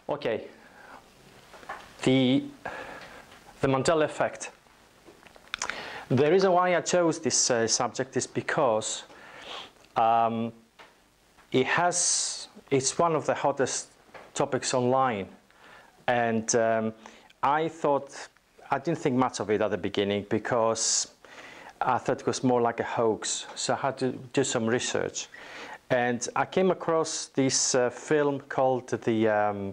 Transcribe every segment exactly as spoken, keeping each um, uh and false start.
Okay, the, the Mandela effect. The reason why I chose this uh, subject is because um, it has, it's one of the hottest topics online. And um, I thought, I didn't think much of it at the beginning because I thought it was more like a hoax. So I had to do some research. And I came across this uh, film called the um,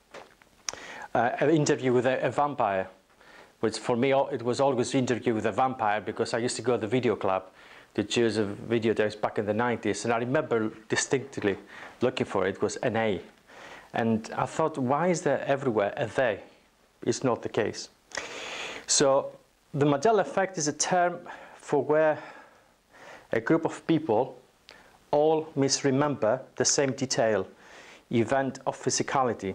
uh, an interview with a, a vampire, which for me it was always an interview with a vampire because I used to go to the video club to choose a video days back in the nineties, and I remember distinctly looking for it. It was N A, and I thought, why is there everywhere a they? It's not the case. So the Mandela effect is a term for where a group of people all misremember the same detail, event of physicality.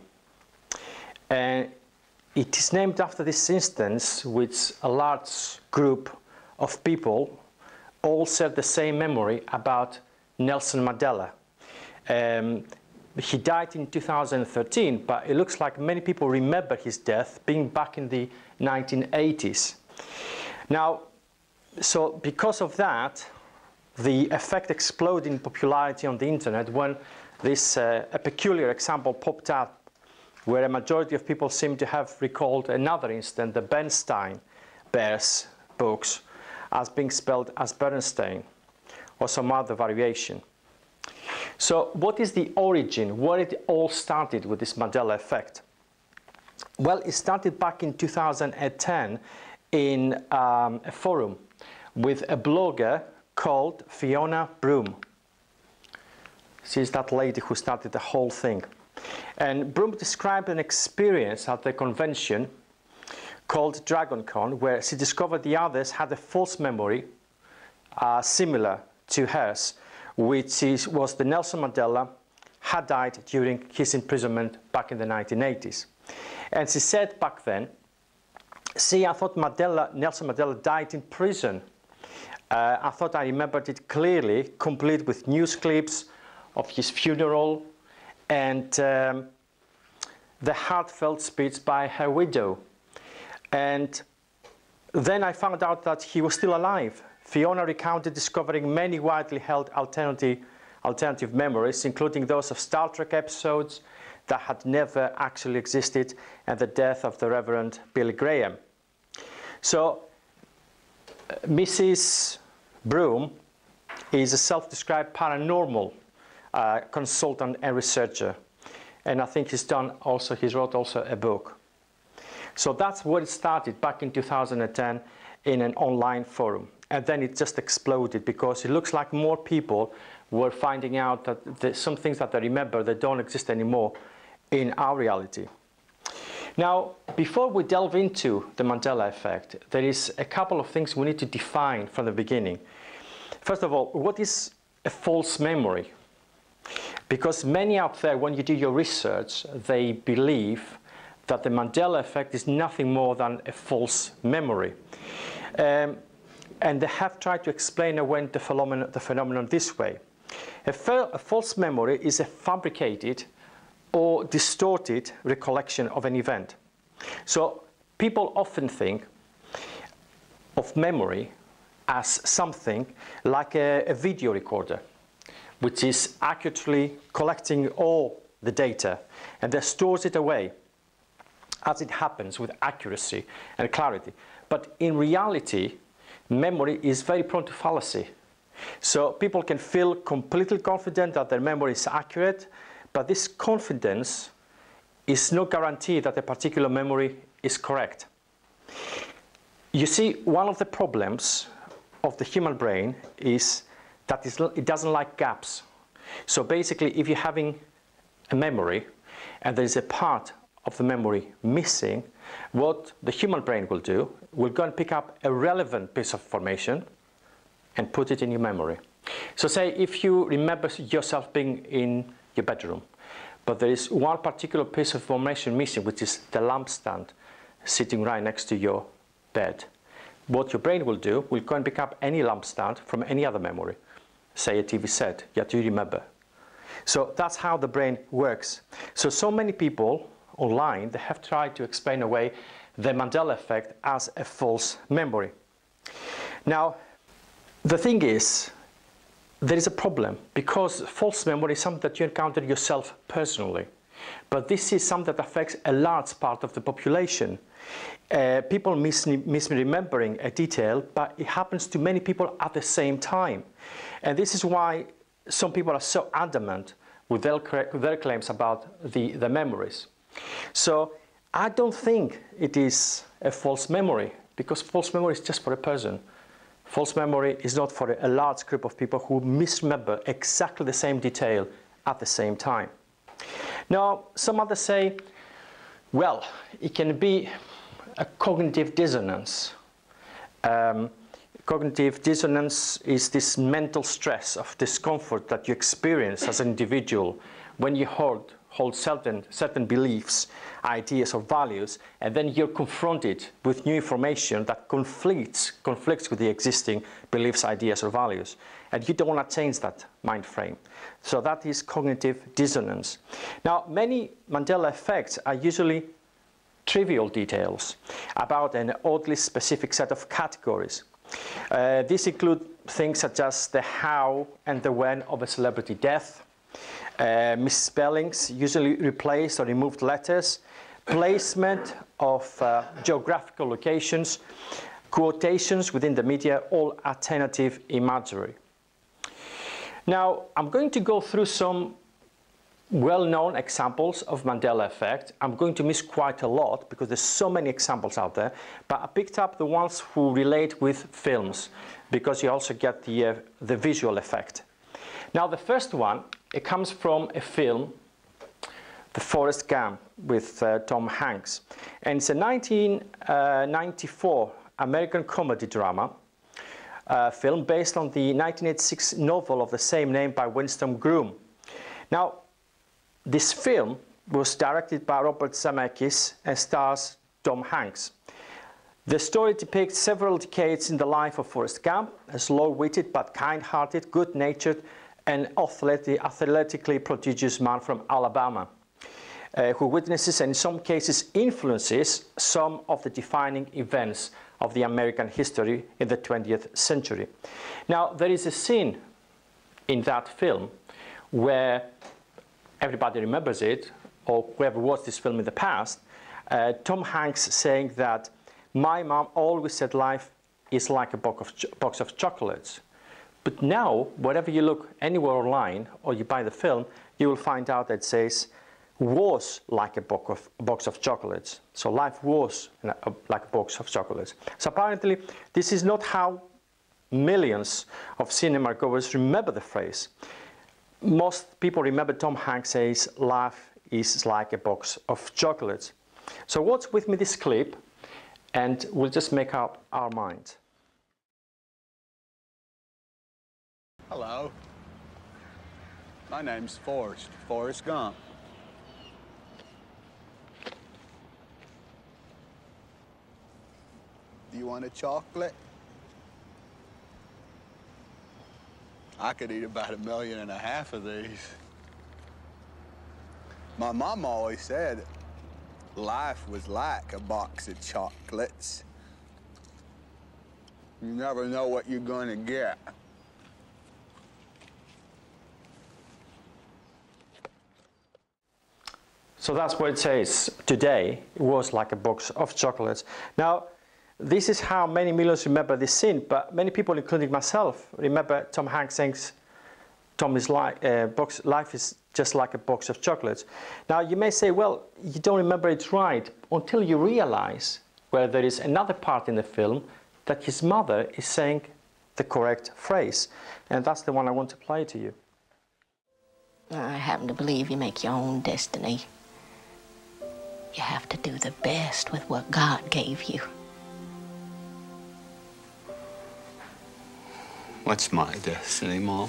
And it is named after this instance, which a large group of people all share the same memory about Nelson Mandela. Um, he died in two thousand thirteen, but it looks like many people remember his death being back in the nineteen eighties. Now, so because of that, the effect exploded in popularity on the internet when this uh, a peculiar example popped up where a majority of people seem to have recalled another incident, the Bernstein Bears books, as being spelled as Bernstein, or some other variation. So what is the origin? Where it all started with this Mandela effect? Well, it started back in two thousand ten in um, a forum with a blogger called Fiona Broome. She's that lady who started the whole thing. And Broome described an experience at the convention called DragonCon, where she discovered the others had a false memory uh, similar to hers, which is, was that Nelson Mandela had died during his imprisonment back in the nineteen eighties. And she said back then, see, I thought Mandela, Nelson Mandela died in prison. Uh, I thought I remembered it clearly, complete with news clips of his funeral and um, the heartfelt speech by her widow. And then I found out that he was still alive. Fiona recounted discovering many widely held alternative, alternative memories, including those of Star Trek episodes that had never actually existed and the death of the Reverend Billy Graham. So uh, Missus Broome is a self-described paranormal uh, consultant and researcher. And I think he's done also, he's wrote also a book. So that's where it started back in two thousand ten in an online forum. And then it just exploded because it looks like more people were finding out that there's some things that they remember that don't exist anymore in our reality. Now, before we delve into the Mandela effect, there is a couple of things we need to define from the beginning. First of all, what is a false memory? Because many out there, when you do your research, they believe that the Mandela effect is nothing more than a false memory. Um, and they have tried to explain away the phenomenon, the phenomenon this way. A, a false memory is a fabricated or distorted recollection of an event. So people often think of memory as something like a, a video recorder, which is accurately collecting all the data and then stores it away as it happens with accuracy and clarity. But in reality, memory is very prone to fallacy. So people can feel completely confident that their memory is accurate, but this confidence is no guarantee that a particular memory is correct. You see, one of the problems of the human brain is that it doesn't like gaps. So basically, if you're having a memory and there is a part of the memory missing, what the human brain will do, will go and pick up a relevant piece of information and put it in your memory. So say if you remember yourself being in your bedroom, but there is one particular piece of information missing, which is the lampstand sitting right next to your bed. What your brain will do, will go and pick up any lampstand from any other memory, say a T V set, yet you remember. So that's how the brain works. So, so many people online, they have tried to explain away the Mandela effect as a false memory. Now, the thing is, there is a problem, because false memory is something that you encounter yourself personally. But this is something that affects a large part of the population. Uh, people mis misremembering a detail, but it happens to many people at the same time. And this is why some people are so adamant with their, with their claims about the, the memories. So I don't think it is a false memory, because false memory is just for a person. False memory is not for a large group of people who misremember exactly the same detail at the same time. Now, some others say, well, it can be a cognitive dissonance. Um, cognitive dissonance is this mental stress of discomfort that you experience as an individual when you hold, hold certain, certain beliefs, ideas or values, and then you're confronted with new information that conflicts, conflicts with the existing beliefs, ideas or values. And you don't want to change that mind frame. So that is cognitive dissonance. Now, many Mandela effects are usually trivial details about an oddly specific set of categories. Uh, these include things such as the how and the when of a celebrity death, uh, misspellings, usually replaced or removed letters, placement of uh, geographical locations, quotations within the media, all alternative imagery. Now, I'm going to go through some well-known examples of Mandela effect. I'm going to miss quite a lot because there's so many examples out there, but I picked up the ones who relate with films, because you also get the, uh, the visual effect. Now, the first one, it comes from a film, The Forrest Gump, with uh, Tom Hanks. And it's a nineteen ninety-four American comedy drama uh, film based on the nineteen eighty-six novel of the same name by Winston Groom. Now, this film was directed by Robert Zemeckis and stars Tom Hanks. The story depicts several decades in the life of Forrest Gump, a slow-witted but kind-hearted, good-natured and athletic, athletically prodigious man from Alabama, uh, who witnesses and in some cases influences some of the defining events of the American history in the twentieth century. Now, there is a scene in that film where everybody remembers it, or whoever watched this film in the past, uh, Tom Hanks saying that my mom always said life is like a box of, box of chocolates. But now, wherever you look anywhere online or you buy the film, you will find out that it says was like a box of, a box of chocolates. So life was like a box of chocolates. So apparently, this is not how millions of cinema goers remember the phrase. Most people remember Tom Hanks says life is like a box of chocolates. So watch with me this clip and we'll just make up our mind. Hello. My name's Forrest, Forrest Gump. Do you want a chocolate? I could eat about a million and a half of these. My mom always said life was like a box of chocolates. You never know what you're going to get. So that's what it says. Today, it was like a box of chocolates. Now, this is how many millions remember this scene, but many people, including myself, remember Tom Hanks saying Tom is like, uh, box, life is just like a box of chocolates. Now, you may say, well, you don't remember it right until you realize where there is another part in the film that his mother is saying the correct phrase. And that's the one I want to play to you. I happen to believe you make your own destiny. You have to do the best with what God gave you. What's my destiny, Mom?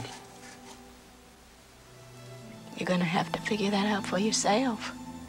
You're gonna have to figure that out for yourself.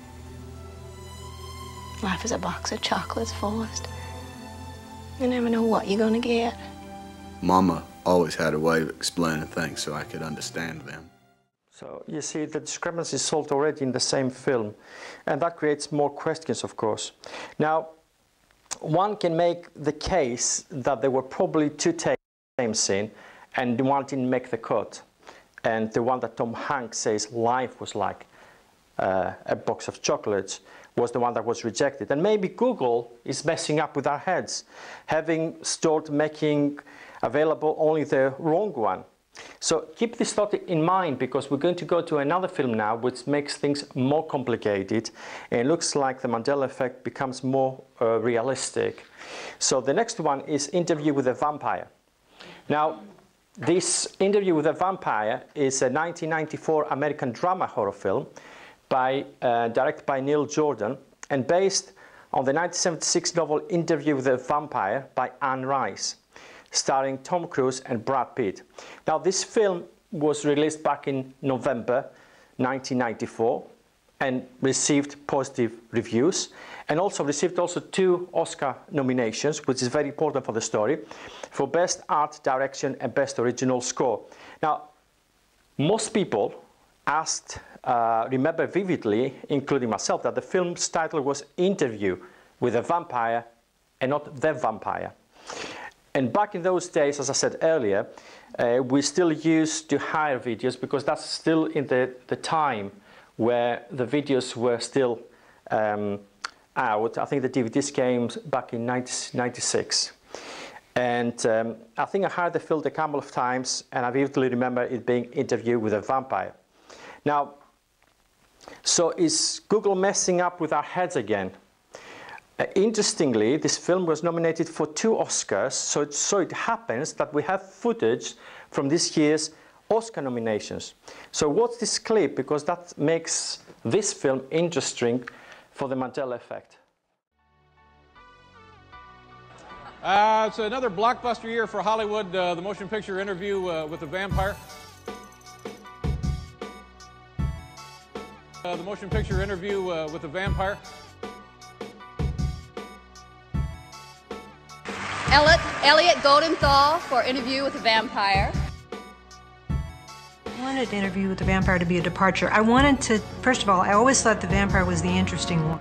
Life is a box of chocolates, Forrest. You never know what you're gonna get. Mama always had a way of explaining things so I could understand them. So you see the discrepancy is solved already in the same film, and that creates more questions, of course. Now, one can make the case that there were probably two takes of the same scene, and the one didn't make the cut. And the one that Tom Hanks says life was like uh, a box of chocolates was the one that was rejected. And maybe Google is messing up with our heads, having started making available only the wrong one. So keep this thought in mind, because we're going to go to another film now which makes things more complicated, and it looks like the Mandela effect becomes more uh, realistic. So the next one is Interview with a Vampire. Now, this Interview with a Vampire is a nineteen ninety-four American drama horror film by, uh, directed by Neil Jordan and based on the nineteen seventy-six novel Interview with a Vampire by Anne Rice, starring Tom Cruise and Brad Pitt. Now, this film was released back in November nineteen ninety-four and received positive reviews, and also received also two Oscar nominations, which is very important for the story, for Best Art Direction and Best Original Score. Now, most people asked, uh, remember vividly, including myself, that the film's title was Interview with a Vampire and not The Vampire. And back in those days, as I said earlier, uh, we still used to hire videos, because that's still in the, the time where the videos were still um, out. I think the D V Ds came back in nineteen ninety-six. And um, I think I hired the film a couple of times, and I vividly remember it being Interview with a Vampire. Now, so is Google messing up with our heads again? Uh, interestingly, this film was nominated for two Oscars, so it, so it happens that we have footage from this year's Oscar nominations. So watch this clip, because that makes this film interesting for the Mandela effect. Uh, it's another blockbuster year for Hollywood, uh, the motion picture Interview uh, with a Vampire. Uh, the motion picture Interview uh, with a Vampire. Elliot, Elliot Goldenthal for Interview with a Vampire. I wanted Interview with the Vampire to be a departure. I wanted to, first of all, I always thought the vampire was the interesting one.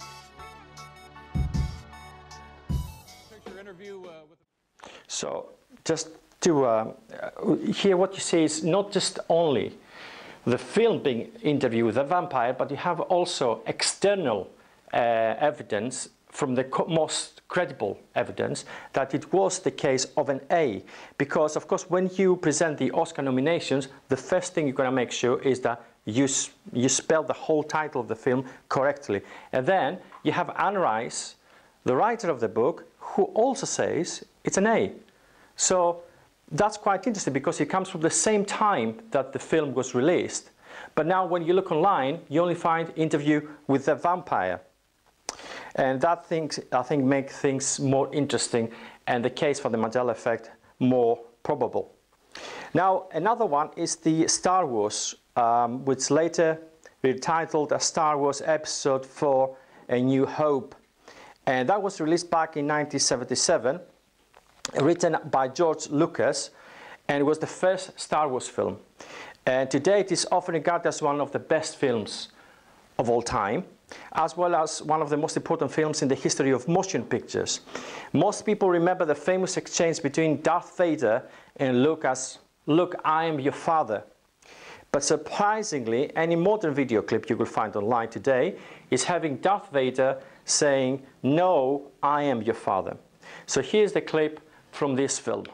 So just to uh, hear what you say is not just only the film being Interview with a Vampire, but you have also external uh, evidence from the co most credible evidence that it was the case of an A. Because, of course, when you present the Oscar nominations, the first thing you're going to make sure is that you, you spell the whole title of the film correctly. And then you have Anne Rice, the writer of the book, who also says it's an A. So that's quite interesting, because it comes from the same time that the film was released. But now when you look online, you only find Interview with a Vampire. And that things, I think, make things more interesting, and the case for the Mandela effect more probable. Now, another one is the Star Wars, um, which later retitled as Star Wars Episode four, A New Hope. And that was released back in nineteen seventy-seven, written by George Lucas, and it was the first Star Wars film. And today it is often regarded as one of the best films of all time, as well as one of the most important films in the history of motion pictures. Most people remember the famous exchange between Darth Vader and Luke as, "Look, I am your father." But surprisingly, any modern video clip you will find online today is having Darth Vader saying, "No, I am your father." So here's the clip from this film.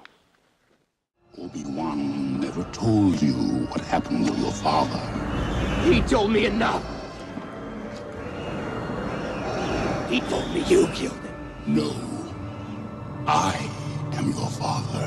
Obi-Wan never told you what happened to your father. He told me enough. He told me you killed him. No. I am your father.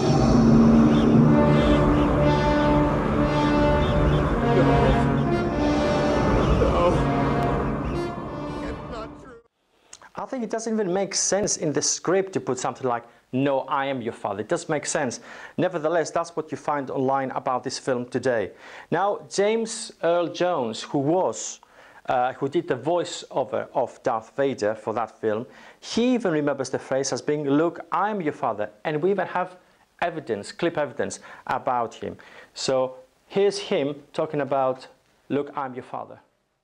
I think it doesn't even make sense in the script to put something like, "No, I am your father." It does make sense. Nevertheless, that's what you find online about this film today. Now, James Earl Jones, who was, uh, who did the voiceover of Darth Vader for that film, he even remembers the phrase as being, "Look, I am your father." And we even have evidence, clip evidence about him. So Here's him talking about, look, I'm your father.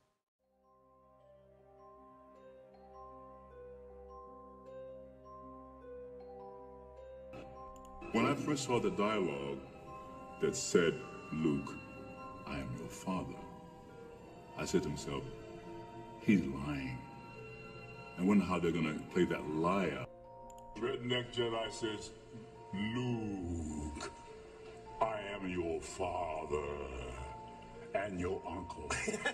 When I first saw the dialogue that said, Luke, I am your father, I said to myself, he's lying. I wonder how they're gonna play that liar. Redneck Jedi says, Luke, I am your father and your uncle.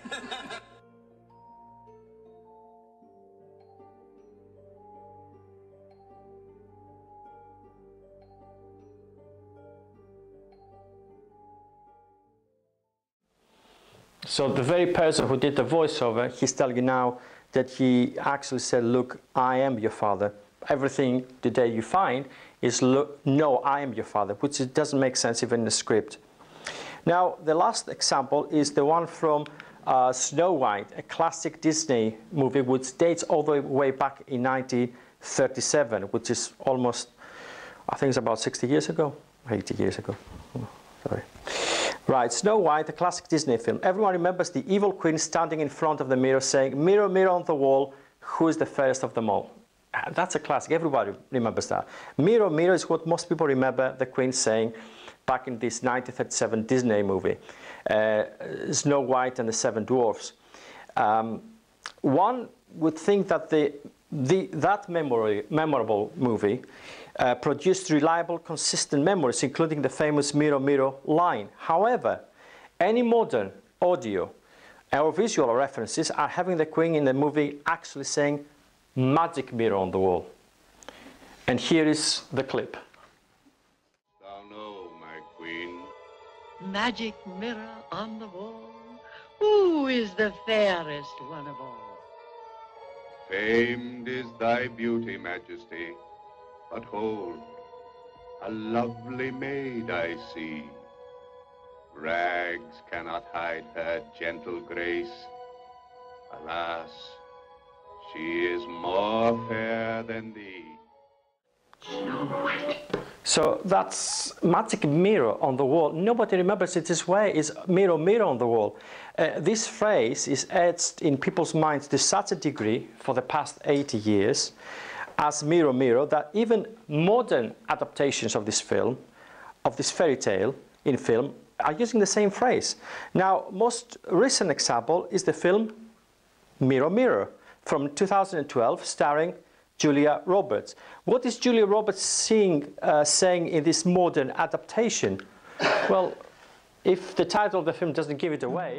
So the very person who did the voiceover, he's telling you now that he actually said, look, I am your father. Everything today you find is, look, no, I am your father, which it doesn't make sense even in the script. Now, the last example is the one from uh, Snow White, a classic Disney movie which dates all the way back in nineteen thirty-seven, which is almost, I think it's about sixty years ago, eighty years ago. Oh, sorry. Right, Snow White, a classic Disney film. Everyone remembers the evil queen standing in front of the mirror saying, mirror, mirror on the wall, who is the fairest of them all? That's a classic, everybody remembers that. Mirror, mirror is what most people remember the queen saying back in this nineteen thirty-seven Disney movie, uh, Snow White and the Seven Dwarfs. Um, one would think that the, the, that memory, memorable movie Uh, produced reliable, consistent memories, including the famous mirror, mirror line. However, any modern audio or visual references are having the queen in the movie actually saying magic mirror on the wall. And here is the clip. Thou know, my queen. Magic mirror on the wall, who is the fairest one of all? Famed is thy beauty, Majesty. But hold, a lovely maid I see. Rags cannot hide her gentle grace. Alas, she is more fair than thee. So that's magic mirror on the wall. Nobody remembers it this way. It's mirror, mirror on the wall. Uh, this phrase is etched in people's minds to such a degree for the past eighty years as mirror, mirror, that even modern adaptations of this film, of this fairy tale in film, are using the same phrase. Now, most recent example is the film Mirror, Mirror from two thousand twelve, starring Julia Roberts. What is Julia Roberts seeing, uh, saying in this modern adaptation? Well, if the title of the film doesn't give it away.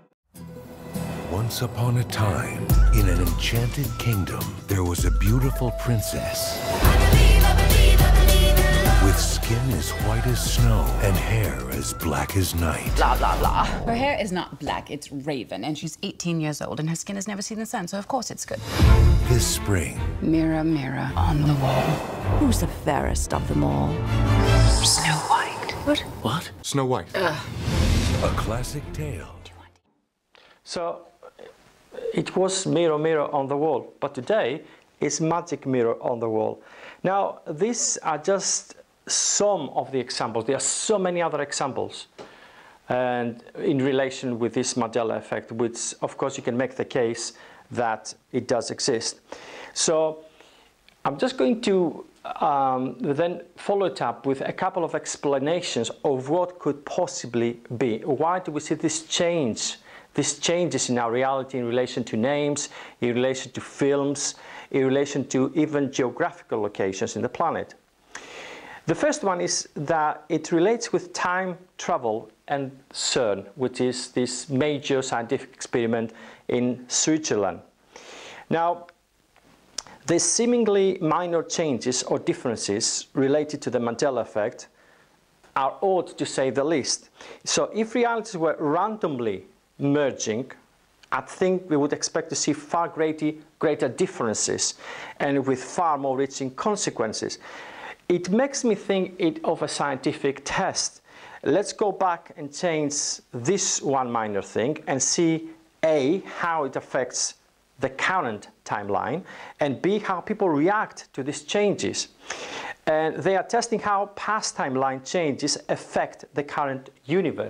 Once upon a time, in an enchanted kingdom, there was a beautiful princess. I believe, I believe, I believe with skin as white as snow and hair as black as night. Blah, blah, blah. Her hair is not black, it's raven, and she's eighteen years old, and her skin has never seen the sun, so of course it's good. This spring... Mirror, mirror on the wall. Who's the fairest of them all? Snow White. What? What? Snow White. Ugh. A classic tale. So, it was mirror, mirror on the wall, but today it's magic mirror on the wall. Now, these are just some of the examples. There are so many other examples, and in relation with this Mandela effect, which, of course, you can make the case that it does exist. So, I'm just going to um, then follow it up with a couple of explanations of what could possibly be. Why do we see this change? These changes in our reality in relation to names, in relation to films, in relation to even geographical locations in the planet. The first one is that it relates with time travel and CERN, which is this major scientific experiment in Switzerland. Now, the seemingly minor changes or differences related to the Mandela effect are odd, to say the least. So if realities were randomly merging, I think we would expect to see far greater, greater differences and with far more reaching consequences. It makes me think it of a scientific test. Let's go back and change this one minor thing and see A, how it affects the current timeline, and B, how people react to these changes. And they are testing how past timeline changes affect the current universe.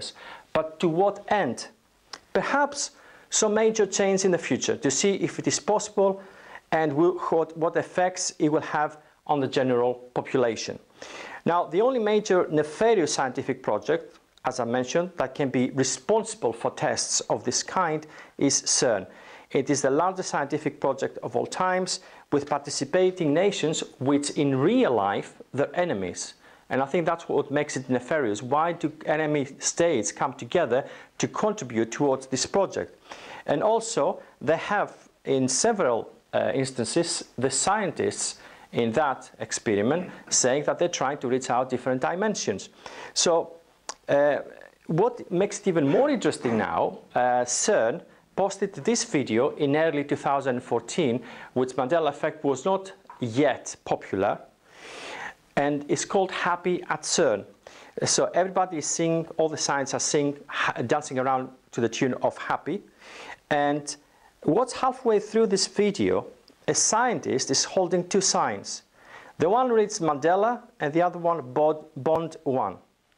But to what end? Perhaps some major change in the future to see if it is possible and will, what, what effects it will have on the general population. Now, the only major nefarious scientific project, as I mentioned, that can be responsible for tests of this kind is CERN. It is the largest scientific project of all times, with participating nations which in real life they're enemies. And I think that's what makes it nefarious. Why do enemy states come together to contribute towards this project? And also, they have, in several uh, instances, the scientists in that experiment saying that they're trying to reach out different dimensions. So, uh, what makes it even more interesting now, uh, CERN posted this video in early two thousand fourteen, which Mandela Effect was not yet popular, and it's called Happy at CERN. So everybody is singing, all the scientists are singing, dancing around to the tune of Happy. And what's halfway through this video, a scientist is holding two signs. The one reads Mandela and the other one Bond one.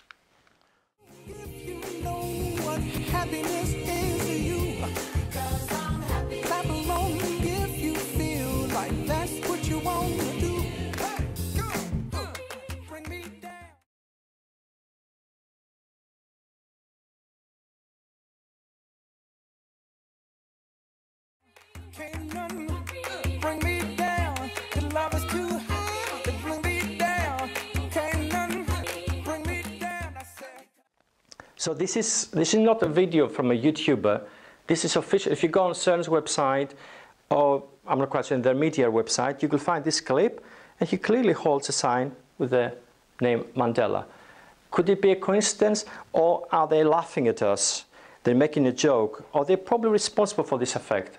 Can't none bring me down, 'cause love is too high to bring me down. Can't none bring me down, I said. So this is this is not a video from a YouTuber. This is official. If you go on CERN's website, or I'm not quite sure, their media website, you will find this clip, and he clearly holds a sign with the name Mandela. Could it be a coincidence, or are they laughing at us? They're making a joke, or they're probably responsible for this effect.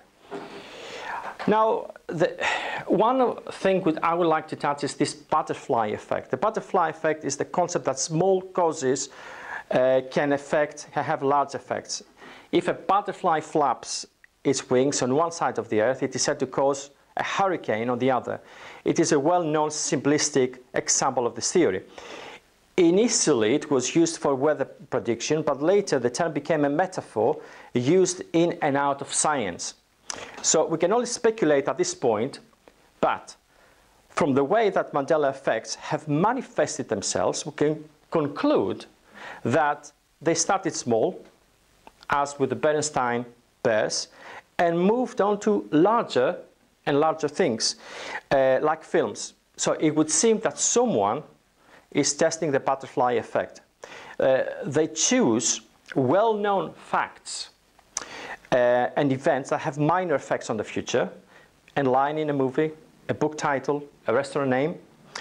Now, the, one thing which I would like to touch is this butterfly effect. The butterfly effect is the concept that small causes uh, can affect, have large effects. If a butterfly flaps its wings on one side of the earth, it is said to cause a hurricane on the other. It is a well-known simplistic example of this theory. Initially, it was used for weather prediction, but later the term became a metaphor used in and out of science. So we can only speculate at this point, but from the way that Mandela effects have manifested themselves, we can conclude that they started small, as with the Bernstein bears, and moved on to larger and larger things, uh, like films. So it would seem that someone is testing the butterfly effect. Uh, they choose well-known facts Uh, and events that have minor effects on the future, a line in a movie, a book title, a restaurant name.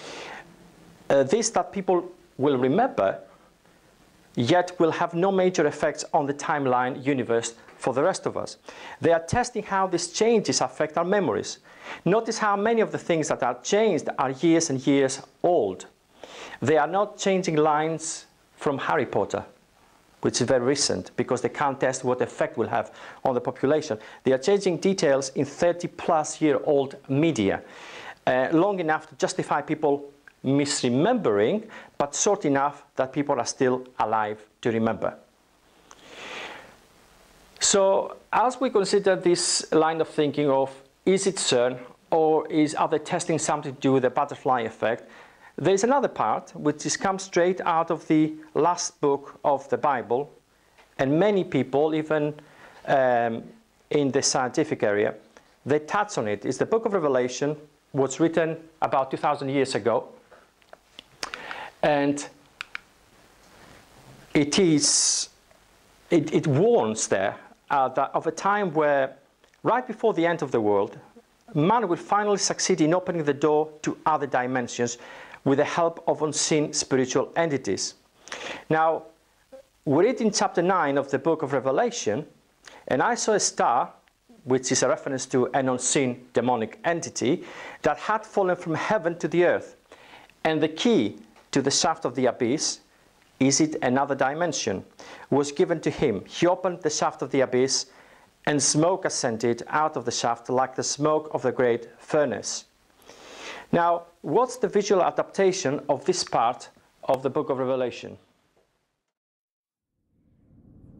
Uh, this that people will remember, yet will have no major effects on the timeline universe for the rest of us. They are testing how these changes affect our memories. Notice how many of the things that are changed are years and years old. They are not changing lines from Harry Potter, which is very recent, because they can't test what effect will have on the population. They are changing details in thirty plus year old media, uh, long enough to justify people misremembering, but short enough that people are still alive to remember. So as we consider this line of thinking of, is it CERN, or is, are they testing something to do with the butterfly effect? There's another part which is comes straight out of the last book of the Bible, and many people, even um, in the scientific area, they touch on it. It's the book of Revelation, was written about two thousand years ago, and it is it, it warns there uh, that of a time where, right before the end of the world, man will finally succeed in opening the door to other dimensions with the help of unseen spiritual entities. Now, we read in chapter nine of the book of Revelation, and I saw a star, which is a reference to an unseen demonic entity, that had fallen from heaven to the earth. And the key to the shaft of the abyss, is it another dimension, was given to him. He opened the shaft of the abyss, and smoke ascended out of the shaft like the smoke of the great furnace. Now, what's the visual adaptation of this part of the book of Revelation?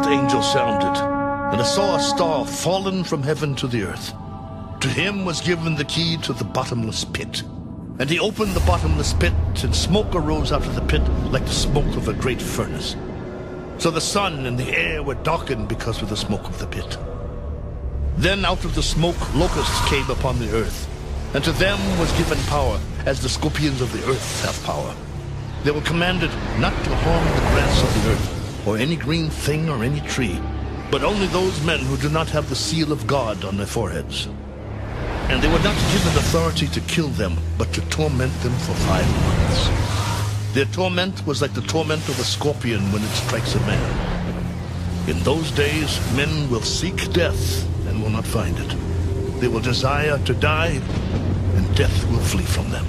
angel sounded, and I saw a star fallen from heaven to the earth. To him was given the key to the bottomless pit. And he opened the bottomless pit, and smoke arose out of the pit like the smoke of a great furnace. So the sun and the air were darkened because of the smoke of the pit. Then out of the smoke locusts came upon the earth, and to them was given power, as the scorpions of the earth have power. They were commanded not to harm the grass of the earth, or any green thing or any tree, but only those men who do not have the seal of God on their foreheads. And they were not given authority to kill them, but to torment them for five months. Their torment was like the torment of a scorpion when it strikes a man. In those days, men will seek death and will not find it. They will desire to die, and death will flee from them.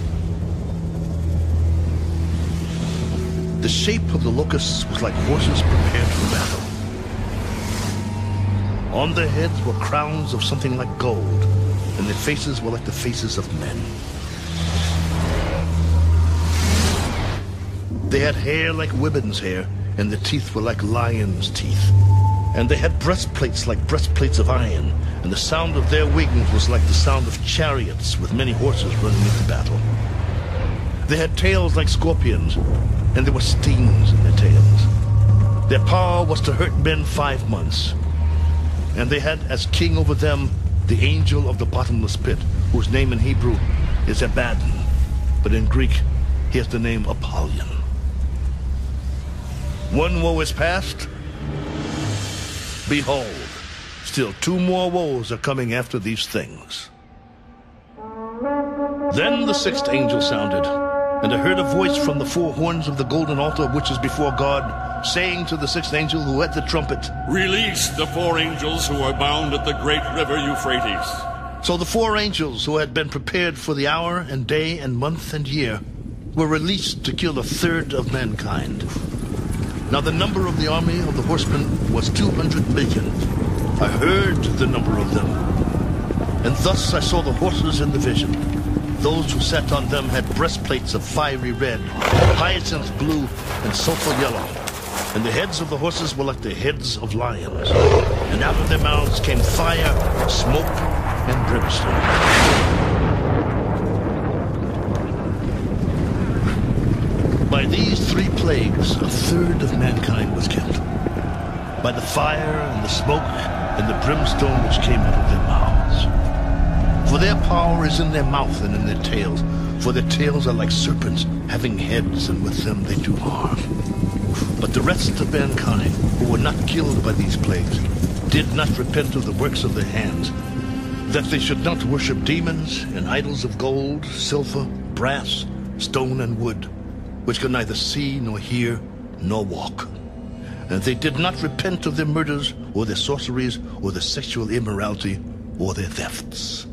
The shape of the locusts was like horses prepared for battle. On their heads were crowns of something like gold, and their faces were like the faces of men. They had hair like women's hair, and their teeth were like lions' teeth. And they had breastplates like breastplates of iron, and the sound of their wings was like the sound of chariots with many horses running into battle. They had tails like scorpions, and there were stings in their tails. Their power was to hurt men five months. And they had as king over them the angel of the bottomless pit, whose name in Hebrew is Abaddon, but in Greek he has the name Apollyon. One woe is past. Behold, still two more woes are coming after these things. Then the sixth angel sounded, and I heard a voice from the four horns of the golden altar which is before God, saying to the sixth angel who had the trumpet, "Release the four angels who are bound at the great river Euphrates." So the four angels who had been prepared for the hour and day and month and year were released to kill a third of mankind. Now the number of the army of the horsemen was two hundred million. I heard the number of them. And thus I saw the horses in the vision. Those who sat on them had breastplates of fiery red, hyacinth blue, and sulfur yellow. And the heads of the horses were like the heads of lions. And out of their mouths came fire, smoke, and brimstone. By these three plagues, a third of mankind was killed. By the fire, and the smoke, and the brimstone which came out of their mouths. For their power is in their mouth and in their tails. For their tails are like serpents, having heads, and with them they do harm. But the rest of mankind, who were not killed by these plagues, did not repent of the works of their hands, that they should not worship demons and idols of gold, silver, brass, stone, and wood, which could neither see, nor hear, nor walk. And they did not repent of their murders, or their sorceries, or their sexual immorality, or their thefts.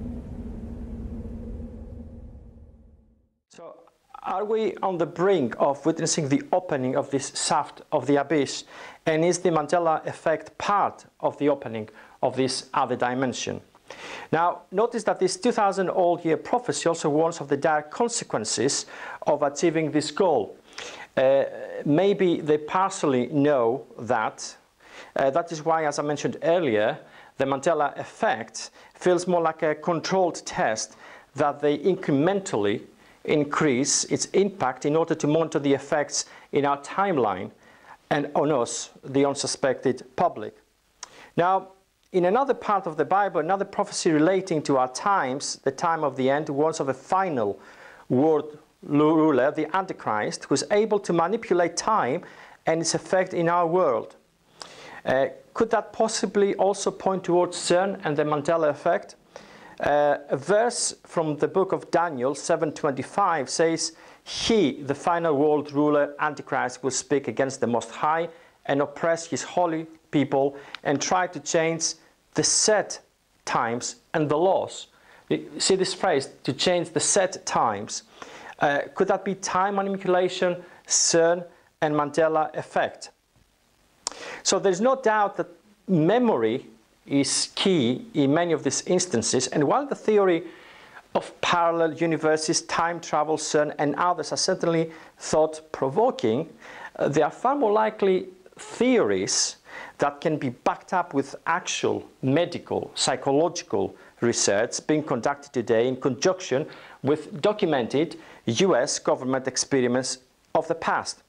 So, are we on the brink of witnessing the opening of this shaft of the abyss? And is the Mandela effect part of the opening of this other dimension? Now, notice that this two thousand old year prophecy also warns of the dire consequences of achieving this goal. Uh, maybe they partially know that. Uh, that is why, as I mentioned earlier, the Mandela effect feels more like a controlled test that they incrementally increase its impact in order to monitor the effects in our timeline and on us, the unsuspected public. Now, in another part of the Bible, another prophecy relating to our times, the time of the end, warns of a final world ruler, the Antichrist, who is able to manipulate time and its effect in our world. Uh, could that possibly also point towards CERN and the Mandela effect? Uh, a verse from the book of Daniel seven twenty-five says, "He, the final world ruler, Antichrist, will speak against the Most High and oppress his holy people and try to change the set times and the laws." You see this phrase, to change the set times. Uh, could that be time manipulation, CERN, and Mandela effect? So there's no doubt that memory is key in many of these instances, and while the theory of parallel universes, time travel, CERN, and others are certainly thought-provoking, uh, they are far more likely theories that can be backed up with actual medical, psychological research being conducted today in conjunction with documented U S government experiments of the past.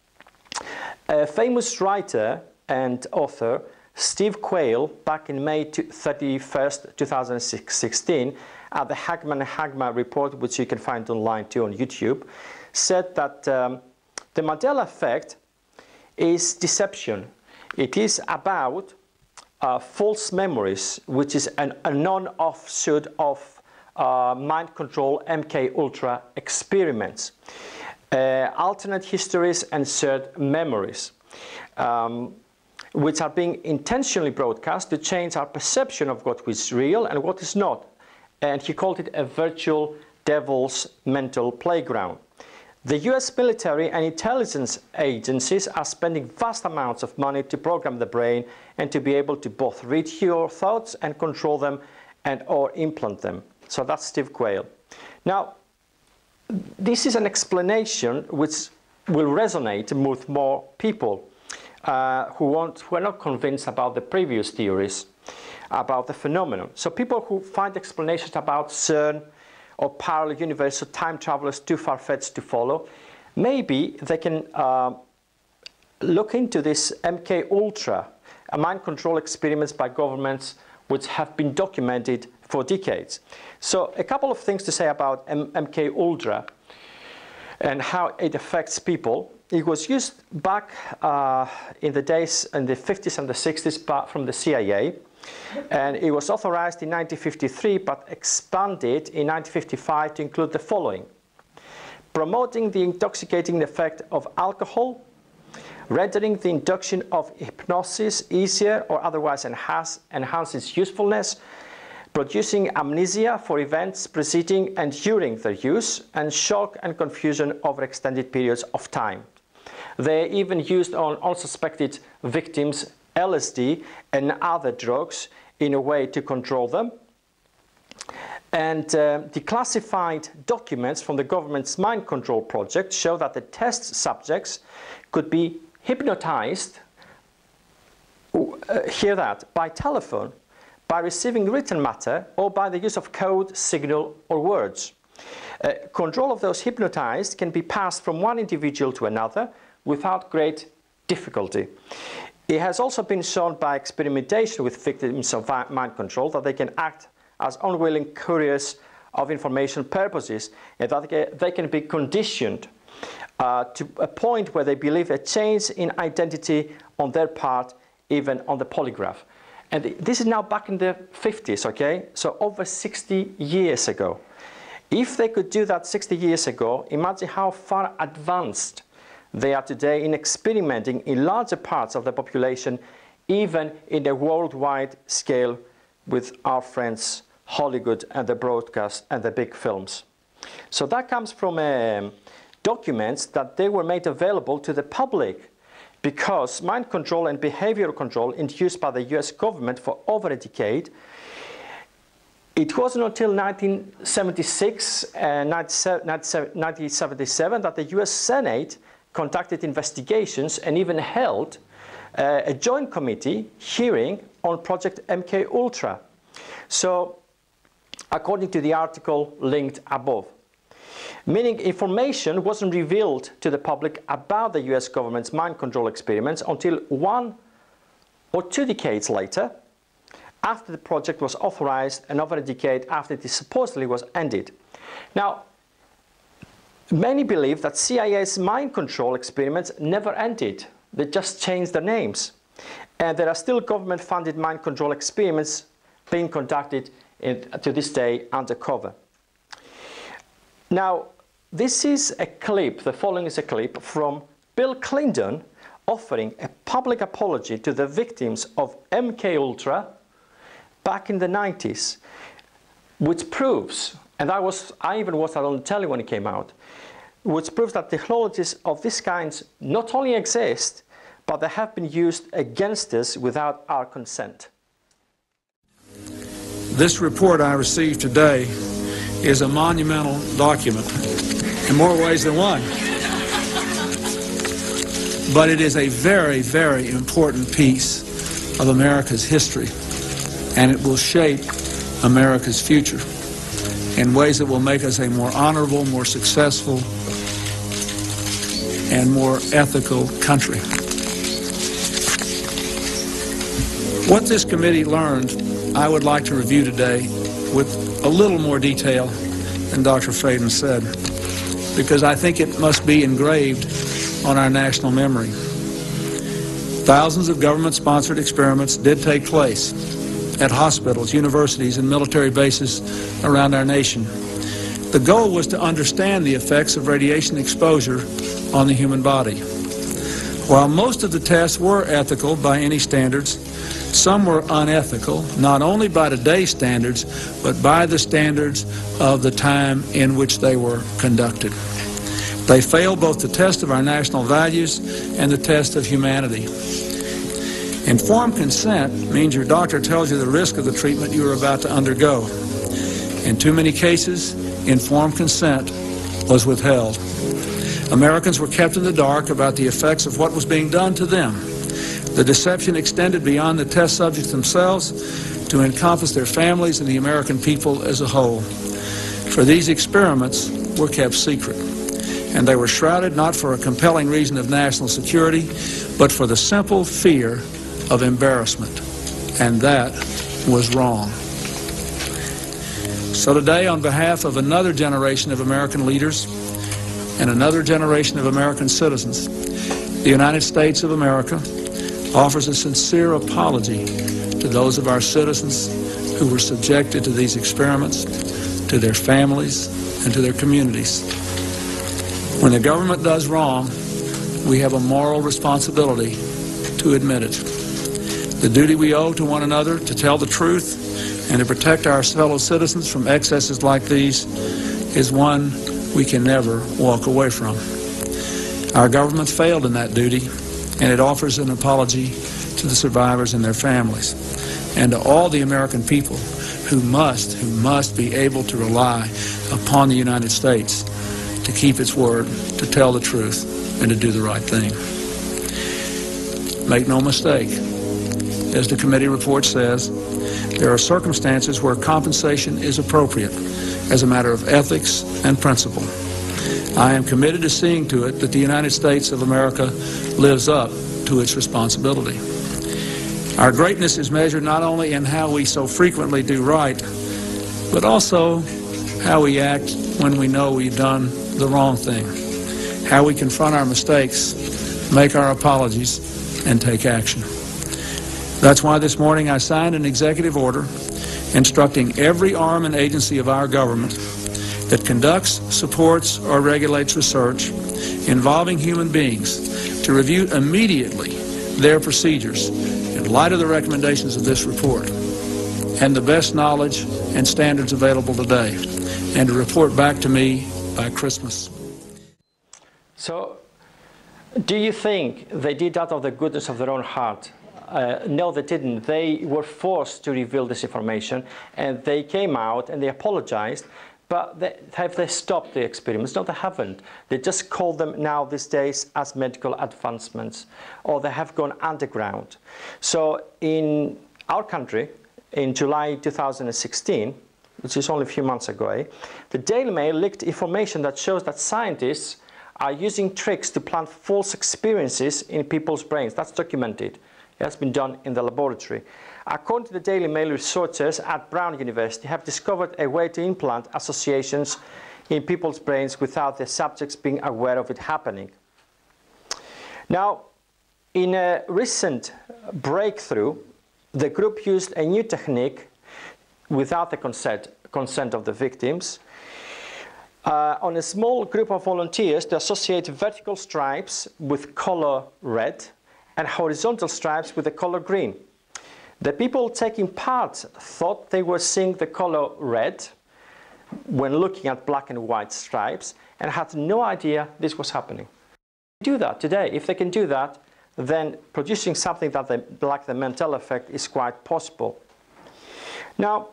A famous writer and author, Steve Quayle, back in May thirty-first, two thousand sixteen, at the Hagman and Hagman report, which you can find online too on YouTube, said that um, the Mandela effect is deception. It is about uh, false memories, which is an, a non-offshoot of uh, mind control M K Ultra experiments. Uh, alternate histories and shared memories, um, which are being intentionally broadcast to change our perception of what is real and what is not. And he called it a virtual devil's mental playground. The U S military and intelligence agencies are spending vast amounts of money to program the brain and to be able to both read your thoughts and control them and or implant them. So that's Steve Quayle. Now, this is an explanation which will resonate with more people uh, who, want, who are not convinced about the previous theories about the phenomenon. So people who find explanations about CERN or parallel universe or time travelers too far-fetched to follow, maybe they can uh, look into this M K Ultra, a mind control experiments by governments which have been documented for decades. So a couple of things to say about M K Ultra and how it affects people. It was used back uh, in the days, in the fifties and the sixties from the C I A. And it was authorized in nineteen fifty-three, but expanded in nineteen fifty-five to include the following: promoting the intoxicating effect of alcohol, rendering the induction of hypnosis easier or otherwise enhance, enhance its usefulness, producing amnesia for events preceding and during their use, and shock and confusion over extended periods of time. They even used on unsuspected victims L S D and other drugs in a way to control them. And uh, declassified documents from the government's mind control project show that the test subjects could be hypnotized, uh, hear that, by telephone, by receiving written matter, or by the use of code, signal, or words. Uh, control of those hypnotized can be passed from one individual to another without great difficulty. It has also been shown by experimentation with victims of mind control that they can act as unwilling couriers of information purposes, and that they can be conditioned uh, to a point where they believe a change in identity on their part, even on the polygraph. And this is now back in the fifties, okay? So over sixty years ago. If they could do that sixty years ago, imagine how far advanced they are today in experimenting in larger parts of the population, even in a worldwide scale with our friends Hollywood and the broadcast and the big films. So that comes from um, documents that they were made available to the public, because mind control and behavioral control induced by the U S government for over a decade. It wasn't until nineteen seventy-six and nineteen seventy-seven that the U S Senate conducted investigations and even held uh, a joint committee hearing on Project M K Ultra. So, according to the article linked above, meaning information wasn't revealed to the public about the U S government's mind control experiments until one or two decades later, after the project was authorized and over a decade after it supposedly was ended. Now, many believe that C I A's mind control experiments never ended. They just changed their names. And there are still government-funded mind control experiments being conducted in, to this day undercover. Now, this is a clip, the following is a clip from Bill Clinton offering a public apology to the victims of M K Ultra back in the nineties, which proves, and I, was, I even watched that on the telly when it came out, which proves that technologies of this kind not only exist, but they have been used against us without our consent. This report I received today is a monumental document in more ways than one. But it is a very, very important piece of America's history, and it will shape America's future in ways that will make us a more honorable, more successful, and more ethical country. What this committee learned, I would like to review today with a little more detail than Doctor Freyden said, because I think it must be engraved on our national memory. Thousands of government-sponsored experiments did take place at hospitals, universities, and military bases around our nation. The goal was to understand the effects of radiation exposure on the human body. While most of the tests were ethical by any standards, some were unethical, not only by today's standards, but by the standards of the time in which they were conducted. They failed both the test of our national values and the test of humanity. Informed consent means your doctor tells you the risk of the treatment you are about to undergo. In too many cases, informed consent was withheld. Americans were kept in the dark about the effects of what was being done to them. The deception extended beyond the test subjects themselves to encompass their families and the American people as a whole. For these experiments were kept secret, and they were shrouded not for a compelling reason of national security, but for the simple fear of embarrassment, and that was wrong. So today, on behalf of another generation of American leaders and another generation of American citizens, the United States of America offers a sincere apology to those of our citizens who were subjected to these experiments, to their families, and to their communities. When the government does wrong, we have a moral responsibility to admit it. The duty we owe to one another to tell the truth and to protect our fellow citizens from excesses like these is one we can never walk away from. Our government failed in that duty, and it offers an apology to the survivors and their families, and to all the American people who must, who must be able to rely upon the United States to keep its word, to tell the truth, and to do the right thing. Make no mistake, as the committee report says, there are circumstances where compensation is appropriate as a matter of ethics and principle. I am committed to seeing to it that the United States of America lives up to its responsibility. Our greatness is measured not only in how we so frequently do right, but also how we act when we know we've done the wrong thing, how we confront our mistakes, make our apologies, and take action. That's why this morning I signed an executive order instructing every arm and agency of our government that conducts, supports, or regulates research involving human beings to review immediately their procedures in light of the recommendations of this report and the best knowledge and standards available today, and to report back to me by Christmas. So, do you think they did out of the goodness of their own heart? Uh, no, they didn't. They were forced to reveal this information, and they came out and they apologized. But they, have they stopped the experiments? No, they haven't. They just call them now these days as medical advancements, or they have gone underground. So in our country, in July two thousand sixteen, which is only a few months ago, eh, the Daily Mail leaked information that shows that scientists are using tricks to plant false experiences in people's brains. That's documented. It has been done in the laboratory. According to the Daily Mail, researchers at Brown University have discovered a way to implant associations in people's brains without the subjects being aware of it happening. Now, in a recent breakthrough, the group used a new technique without the consent, consent of the victims uh, on a small group of volunteers to associate vertical stripes with color red and horizontal stripes with the color green. The people taking part thought they were seeing the color red when looking at black and white stripes and had no idea this was happening. Do that today. If they can do that, then producing something that they, like the Mandela effect is quite possible. Now,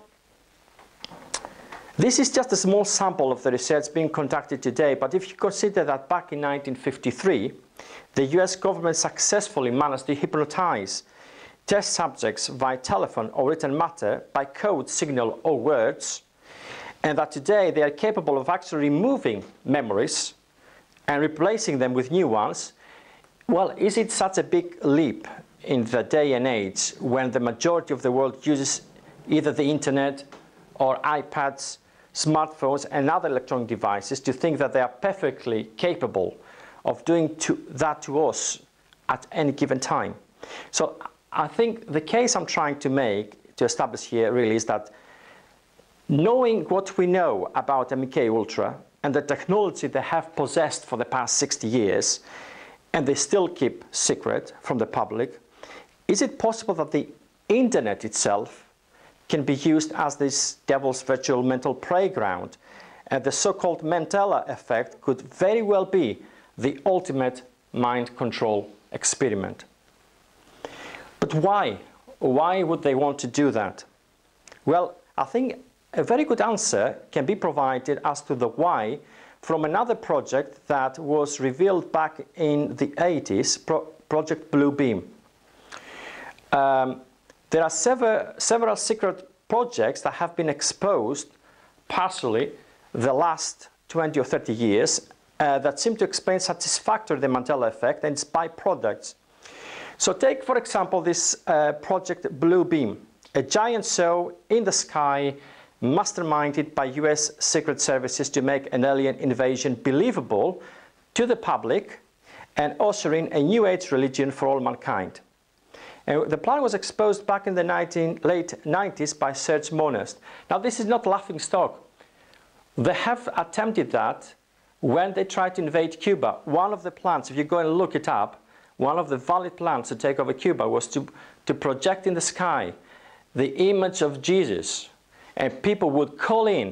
this is just a small sample of the research being conducted today, but if you consider that back in nineteen fifty-three, the U S government successfully managed to hypnotize test subjects via telephone or written matter by code, signal, or words, and that today they are capable of actually removing memories and replacing them with new ones, well, is it such a big leap in the day and age when the majority of the world uses either the internet or iPads, smartphones, and other electronic devices to think that they are perfectly capable of doing to, that to us at any given time? So I think the case I'm trying to make, to establish here really, is that knowing what we know about M K Ultra and the technology they have possessed for the past sixty years, and they still keep secret from the public, is it possible that the internet itself can be used as this devil's virtual mental playground, and the so-called Mandela effect could very well be the ultimate mind control experiment? But why? Why would they want to do that? Well, I think a very good answer can be provided as to the why from another project that was revealed back in the eighties, Pro Project Bluebeam. Um, there are several, several secret projects that have been exposed partially the last twenty or thirty years uh, that seem to explain satisfactorily the Mandela effect and its byproducts. So take, for example, this uh, Project Bluebeam, a giant show in the sky masterminded by U S Secret Services to make an alien invasion believable to the public and ushering a new age religion for all mankind. And the plan was exposed back in the nineteen, late nineties by Serge Monast. Now, this is not laughing stock. They have attempted that when they tried to invade Cuba. One of the plans, if you go and look it up, one of the valid plans to take over Cuba was to, to project in the sky the image of Jesus. And people would call in,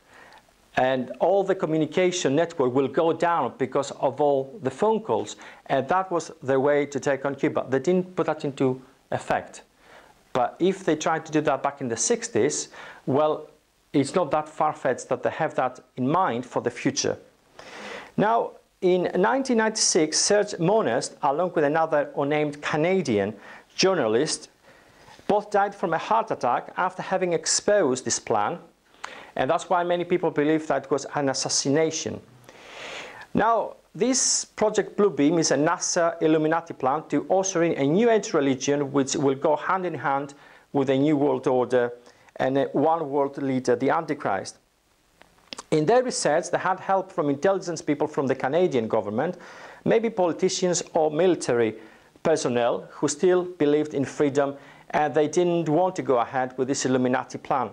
and all the communication network will go down because of all the phone calls. And that was their way to take on Cuba. They didn't put that into effect. But if they tried to do that back in the sixties, well, it's not that far-fetched that they have that in mind for the future. Now, in nineteen ninety-six, Serge Monast, along with another unnamed Canadian journalist, both died from a heart attack after having exposed this plan, and that's why many people believe that it was an assassination. Now, this Project Bluebeam is a NASA Illuminati plan to usher in a new age religion which will go hand in hand with a new world order and a one world leader, the Antichrist. In their research, they had help from intelligence people from the Canadian government, maybe politicians or military personnel who still believed in freedom, and they didn't want to go ahead with this Illuminati plan.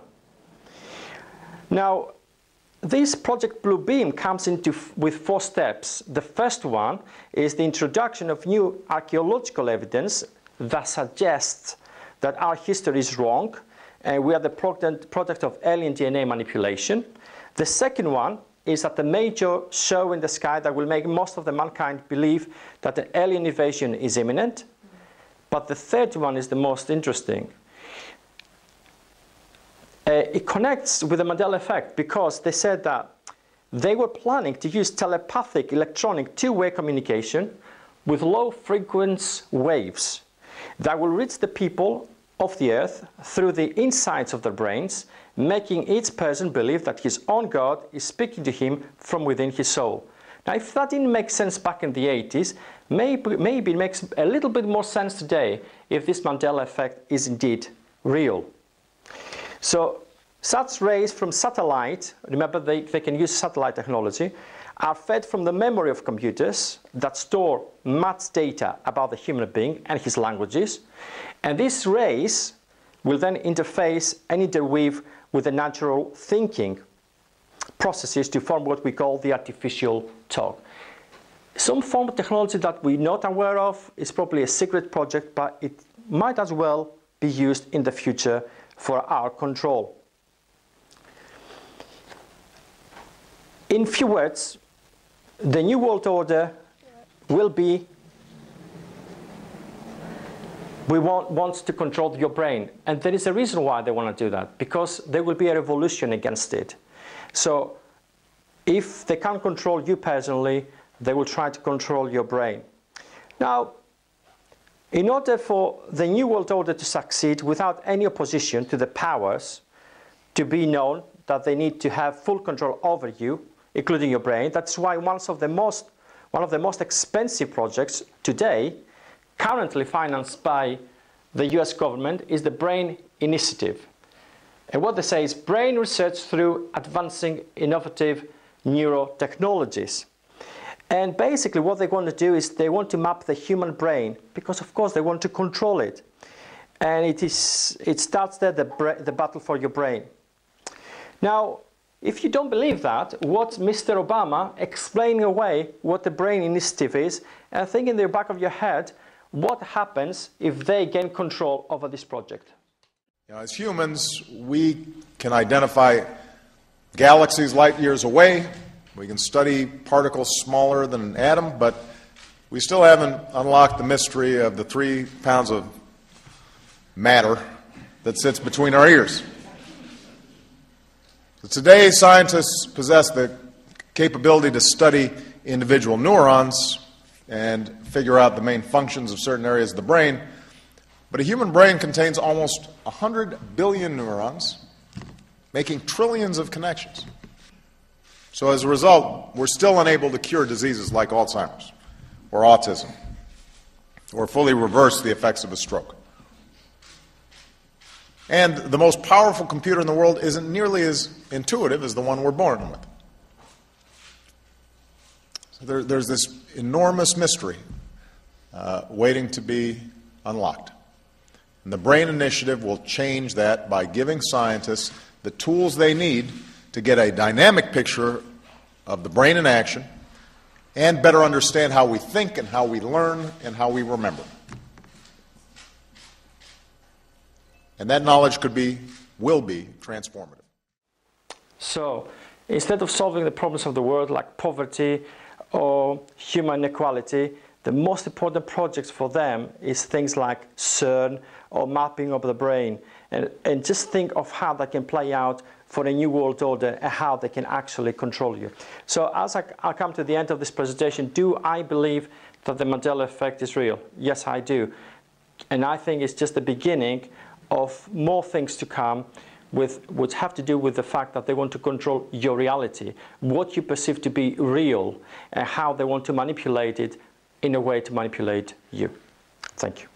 Now, this Project Bluebeam comes into with four steps. The first one is the introduction of new archaeological evidence that suggests that our history is wrong and we are the product, product of alien D N A manipulation. The second one is that the major show in the sky that will make most of the mankind believe that an alien invasion is imminent. But the third one is the most interesting. Uh, it connects with the Mandela effect because they said that they were planning to use telepathic electronic two-way communication with low-frequency waves that will reach the people of the earth through the insides of their brains, making each person believe that his own God is speaking to him from within his soul. Now, if that didn't make sense back in the eighties, maybe, maybe it makes a little bit more sense today if this Mandela effect is indeed real. So, such rays from satellite, remember they, they can use satellite technology, are fed from the memory of computers that store much data about the human being and his languages. And these rays will then interface and interweave with the natural thinking processes to form what we call the artificial talk. Some form of technology that we're not aware of is probably a secret project, but it might as well be used in the future for our control. In few words, the New World Order will be, we want wants to control your brain. And there is a reason why they want to do that, because there will be a revolution against it. So if they can't control you personally, they will try to control your brain. Now, In order for the New World Order to succeed without any opposition to the powers, to be known that they need to have full control over you, including your brain, that's why one of the most, one of the most expensive projects today, currently financed by the U S government, is the Brain Initiative. And what they say is brain research through advancing innovative neurotechnologies. And basically what they want to do is they want to map the human brain, because of course they want to control it. And it, is, it starts there, the, the battle for your brain. Now, if you don't believe that, what Mister Obama explaining away what the Brain Initiative is, and think in the back of your head, what happens if they gain control over this project? You know, as humans, we can identify galaxies light years away. We can study particles smaller than an atom, but we still haven't unlocked the mystery of the three pounds of matter that sits between our ears. So today, scientists possess the capability to study individual neurons and figure out the main functions of certain areas of the brain, but a human brain contains almost one hundred billion neurons, making trillions of connections. So as a result, we're still unable to cure diseases like Alzheimer's or autism, or fully reverse the effects of a stroke. And the most powerful computer in the world isn't nearly as intuitive as the one we're born with. So there, there's this enormous mystery uh, waiting to be unlocked. And the Brain Initiative will change that by giving scientists the tools they need to get a dynamic picture of the brain in action and better understand how we think and how we learn and how we remember. And that knowledge could be, will be, transformative. So, instead of solving the problems of the world like poverty or human inequality, the most important projects for them is things like CERN or mapping of the brain. And, and just think of how that can play out for a new world order and how they can actually control you. So as I, I come to the end of this presentation, do I believe that the Mandela effect is real? Yes, I do. And I think it's just the beginning of more things to come with, which have to do with the fact that they want to control your reality, what you perceive to be real, and how they want to manipulate it in a way to manipulate you. Thank you.